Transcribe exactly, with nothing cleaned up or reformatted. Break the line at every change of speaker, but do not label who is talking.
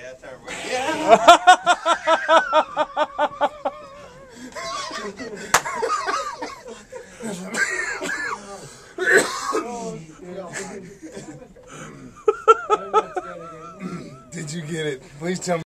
Yeah, turn right. Yeah.
Did you get it? Please tell me.